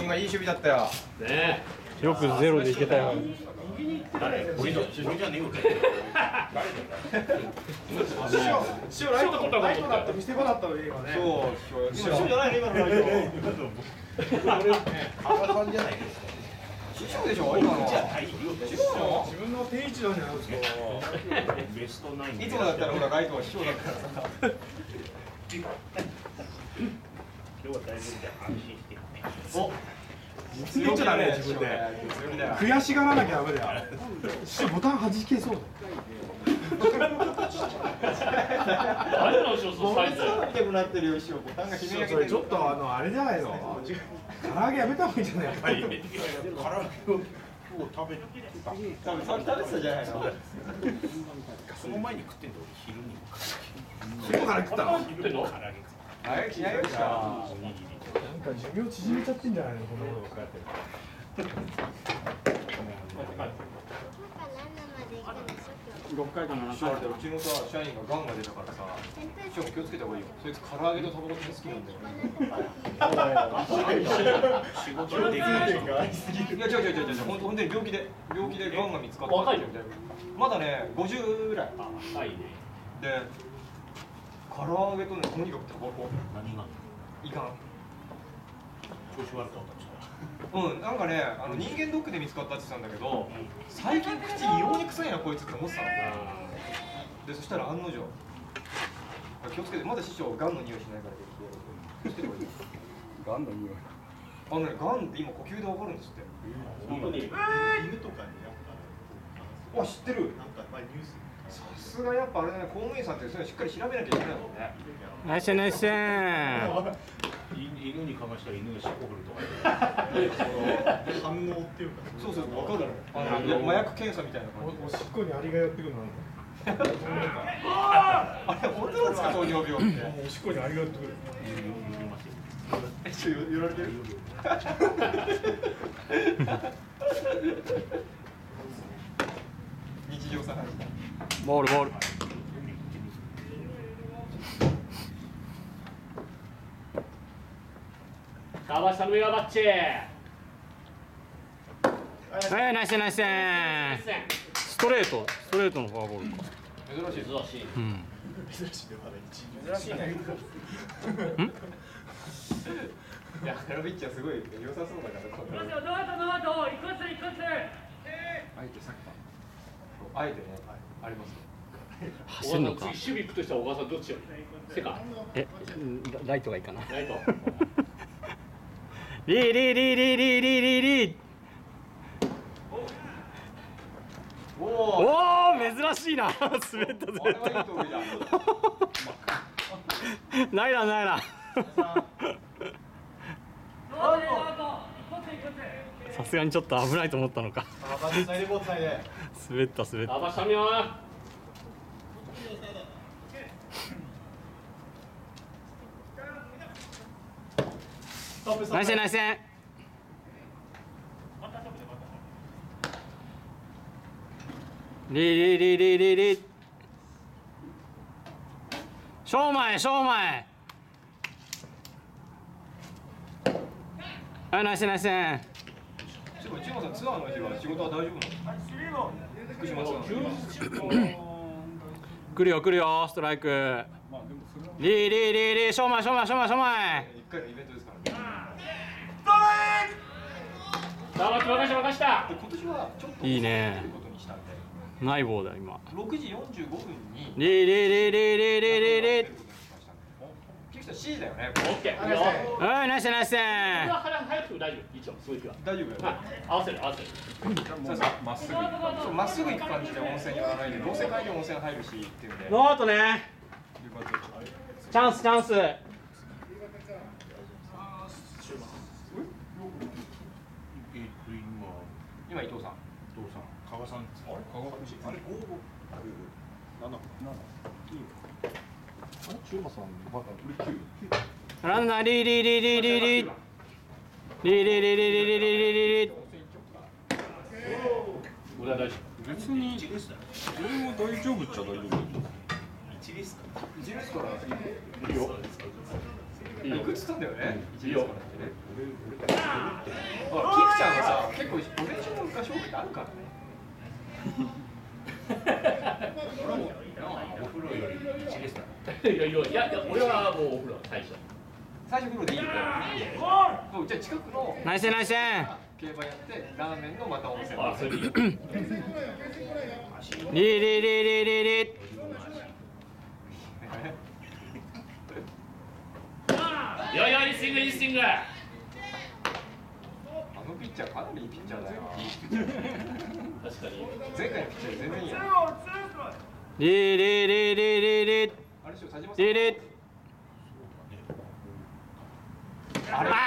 今いい守備だったよ。 ねよくゼロでいけたよ。 誰？俺じゃねえよ。 師匠ライト取ったライトだった見せ場だったの今ね。そう師匠じゃないね今のライト。赤さんじゃないですか。師匠でしょ今の。自分の定位置なんじゃないですか。 ベストナイン。 いつもだったらほらライトは師匠だからさ。 今日は大丈夫だよ。安心して。 お。 実力じゃダメ自分で悔しがらなきゃダメだよ。ボタン弾けそうだよ。 あれの少数サイズ。 見てもらってるよ師匠ボタンがひねそれちょっとあれじゃないの。唐揚げやめた方がいいんじゃないやっぱり。 唐揚げを食べてた。 多分食べてたじゃないの。 その前に食ってんだ俺昼に。 昼から食ったの。 昼の唐揚げ。 あれ気合いよっしゃ。 おにぎり。 なんか寿命縮めちゃってんじゃないのこんなことばっかやってる。 6回か7 師匠あれうちのさ社員がガンが出たからさ師匠も気をつけた方がいいよ。そいつ唐揚げとタバコ好きなんだよ。 仕事ができない。 いや違う本当に病気でガンが見つかった。 若いよまだね50ぐらい。 あ、いいね。 で唐揚げとねとにかくタバコ何が？ いかん。 調子悪かったんですか？ なんかね人間ドックで見つかったって言ってたんだけど最近口異様に臭いなこいつって思ってたの。でそしたら案の定気をつけてまだ師匠ガンの匂いしないから気をつけてこい。 ガンの匂い。 ガンって今呼吸でわかるんですって。 本当に。 犬とかにわ知ってる。 なんか前ニュースさすがやっぱあれだね公務員さんってそういうのしっかり調べなきゃいけないもんね。 ナイスナイス。 犬にかましたら犬が尻尾振るとか。 反応っていうかそうわかる。麻薬検査みたいな感じ。 おしっこにアリが寄ってくるの。 あれ本当なんですか糖尿病って。 おしっこにアリが寄ってくる。 寄られてる。日常茶飯事。 ボール。 川端さんの上はバッチ。 はいナイスナイス。ストレートのフォアボールか。 珍しい。 珍しい。 うん。 珍しいねまだ一珍しいね。いや、カラビッチはすごい良さそうだから。あえてサッカー。あえてね、あります。 走るのか。 守備行くとしたら小川さんどっちよ。セカ。 ライトがいいかな。 ライト。 リー。 おおお珍しいな。滑った。ないな。さすがにちょっと危ないと思ったのか。滑った。 川端さんよ。 ナイス。リ正前。はいナイス。 内山さん、ツアーの日は仕事は大丈夫なの？福島ツアー。 来るよストライク。リ正前。 一回のイベントですからね。 任した。 今年はちょっといいね。 ことにしたんで。 ない棒だ今。 6時45分に。 リピクサー C だよね。 オッケー。 はいナイス。 早くても大丈夫。一応すごい気は。 大丈夫よね。 合わせる。 まっすぐ行く感じで温泉寄らないで、どうせ帰り温泉入るしっていうんで。 ノートね。チャンス。 今伊藤さん。 加賀さん。 あれ5、 中馬さんまだランナーリ俺は大丈別に俺も大丈夫っちゃ大丈夫。 1レースからいいよ。いくつったんだよね。1レースからってね。 ちゃんはさ、結構ポテンシャルが勝負ってあるからね。 お風呂より1ですか俺はもうお風呂最初。 最初風呂でいいよ。もうじゃあ近くのナイスナイス。 競馬やってラーメンのまた温泉。 あ、それでいい。 リリリリリリ。 いやいや、いいスイング、いいスイング。 あのピッチャーかなりいいピッチャーだよ。 確かに。 前回のピッチャー全然いいや。 リリリリリリ。 あれでしょ、田島さん。 リリ。 あれ。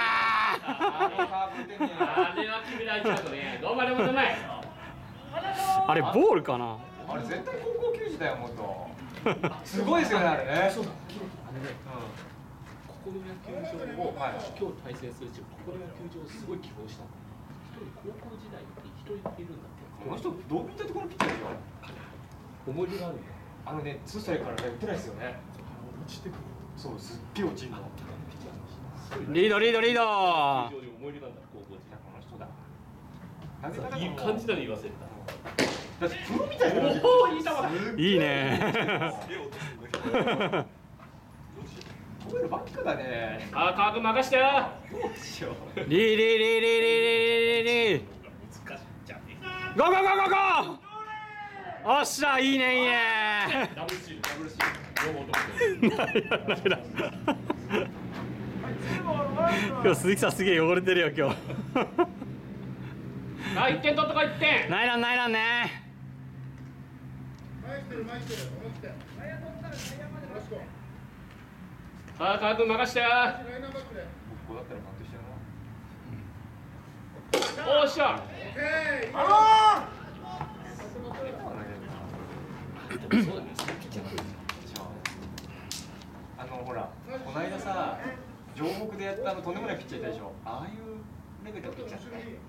あれは決められちゃうとね、どうまでもない。 あれボールかな。 あれ絶対高校球児だよ、もっと。すごいですよね、あれね。 ここの野球場を、今日対戦するうち、ここの野球場をすごい希望したの。一人高校時代に一人いるんだって。 この人、どう見たところのピッチャーでしょ。 思い出があるんだよ。 あのね、ツーストライクからね、打ってないですよね。 落ちてくる。 そう、すっげえ落ちるの。 リードリードリード。 非常に思い出なんだ、高校時代。 この人だ。なぜかいい感じだね、言わせた。 だってプロみたいな。 おお、いい球だ。 いいね。 こういうのばっかだね。 あ、カーブ任してよ。 どうしよう。 リリリリリリリリ。 難しいじゃんね。 ゴーゴーゴーゴーゴー。おっしゃ、いいねいいね。 ダブルスチール、ダブルスチール。両方とも。 今日鈴木さんすげえ汚れてるよ今日。 あ、1点取っとこ1点。 ナイランナイランね。 さあ、カーブ任してよ。 ここだったらカウントしちゃうな。 おっしゃ。そうだね。 ほら、この間さ、城北でやったとんでもないピッチャーいたでしょ。ああいうレベルのピッチャーですね。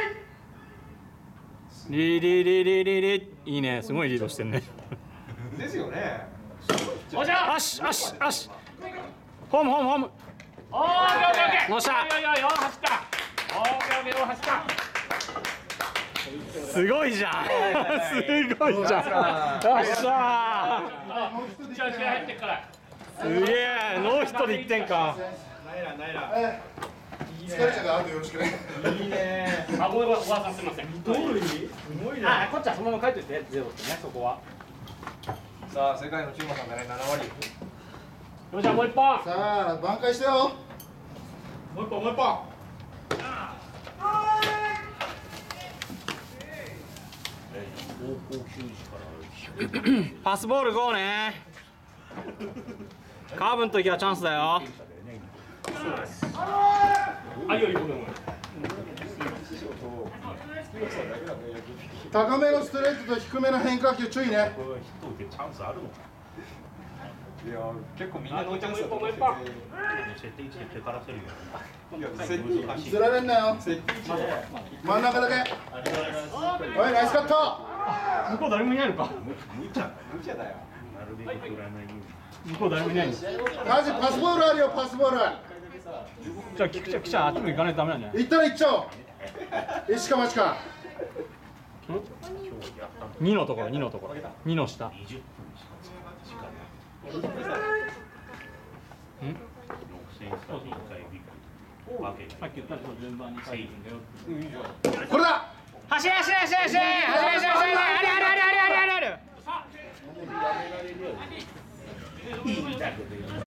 リリリリリリ。いいね、すごいリードしてるね。 ですよね。 おっしゃ。 よしよしよし。ホームホームホーム。 おー、オッケーオッケー。 乗したいやいやいや、走った。オッケーオッケー、走った。 すごいじゃん。すごいじゃん。よっしゃじゃあ、気合入ってっから。 ー。すげえ、ノーヒットで1点か。 ナイランナイラン。 疲れちゃうから、あとよろしくね。 いいね。 あ、ごめん、おばさんすみません。 すごいね。 あ、こっちはそのまま書いといて、ゼロってね、そこは。 さあ、世界のチームさんがね、7割。 よっしゃ、もう一本。 さあ、挽回してよ。 もう一本、もう一本。 高校球児からパスボール5ね。カーブの時はチャンスだよ。 あ、いいよ、いいよ、ごめんごめん。 高めのストレートと低めの変化球注意ね。 これはヒット打ってチャンスあるのか。 いや、結構みんなノーチャンスだと思ってて。 設定位置で手からせるよ。 いや、設定難しい。 ずられんなよ。 設定位置で。 真ん中だけ。おい、ナイスカット。 向こう誰もいないのか。 無茶無茶だよ。 なるべく振らないように。 向こう誰もいないの。じマジパスボールあるよ、パスボール。 ゃあ、キクちゃん、キクちゃん、あっちも行かないとダメなんじゃない。 行ったら行っちゃおう。石か町か。 今日やったの 2のところ、2のところ。2の下。 20分しか使って時間ない。6000差1回ビッグ分けて。 さっき言った順番に書いてるんだよ。 これだ。 走れ走れ走れ走れ走れ走れ走れ。あれあれあれあれあれあれあれ。 いいだけで